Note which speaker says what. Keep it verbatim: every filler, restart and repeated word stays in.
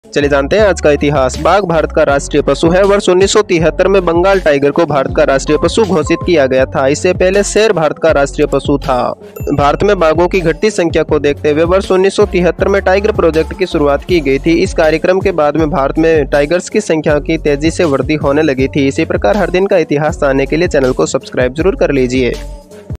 Speaker 1: चलिए जानते हैं आज का इतिहास। बाघ भारत का राष्ट्रीय पशु है। वर्ष उन्नीस सौ तिहत्तर में बंगाल टाइगर को भारत का राष्ट्रीय पशु घोषित किया गया था। इससे पहले शेर भारत का राष्ट्रीय पशु था। भारत में बाघों की घटती संख्या को देखते हुए वर्ष उन्नीस सौ तिहत्तर में टाइगर प्रोजेक्ट की शुरुआत की गई थी। इस कार्यक्रम के बाद में भारत में टाइगर्स की संख्या की तेजी से वृद्धि होने लगी थी। इसी प्रकार हर दिन का इतिहास जानने के लिए चैनल को सब्सक्राइब जरूर कर लीजिए।